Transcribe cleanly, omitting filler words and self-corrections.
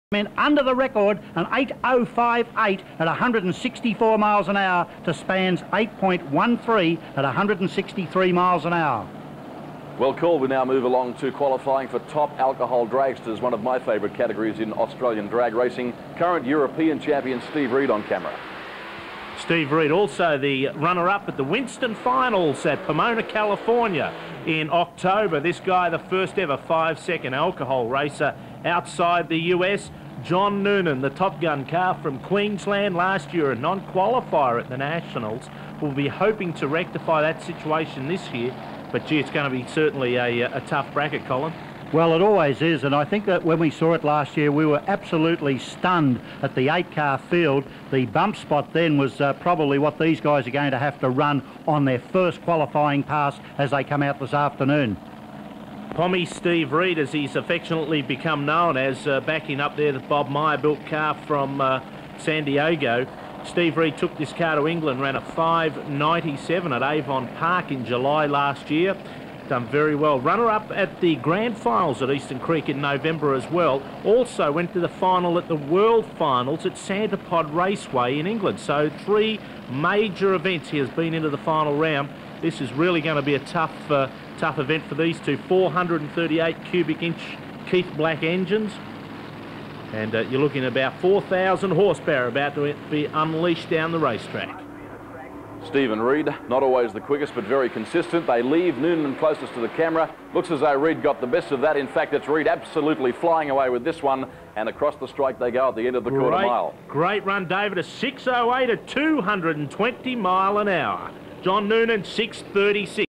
under the record, an 8:05.8 at 164 miles an hour to Span's 8.13 at 163 miles an hour. Well called. We now move along to qualifying for top alcohol dragsters, one of my favourite categories in Australian drag racing. Current European champion Steve Reed on camera. Steve Reed, also the runner-up at the Winston Finals at Pomona, California in October. This guy, the first ever 5-second alcohol racer outside the US. John Noonan, the Top Gun car from Queensland last year, a non-qualifier at the Nationals, will be hoping to rectify that situation this year. But gee, it's going to be certainly a tough bracket, Colin. Well, it always is, and I think that when we saw it last year, we were absolutely stunned at the 8-car field. The bump spot then was probably what these guys are going to have to run on their first qualifying pass as they come out this afternoon. Pommy Steve Reed, as he's affectionately become known as, backing up there the Bob Meyer built car from San Diego. Steve Reed took this car to England, ran a 5.97 at Avon Park in July last year. Done very well. Runner-up at the Grand Finals at Eastern Creek in November as well. Also went to the final at the World Finals at Santa Pod Raceway in England. So 3 major events he has been into the final round. This is really going to be a tough event for these two. 438 cubic inch Keith Black engines. And you're looking at about 4,000 horsepower about to be unleashed down the racetrack. Stephen Reed, not always the quickest, but very consistent. They leave Noonan closest to the camera. Looks as though Reed got the best of that. In fact, it's Reed absolutely flying away with this one. And across the strike they go at the end of the quarter mile. Great run, David. A 6.08 at 220 mile an hour. John Noonan, 6.36.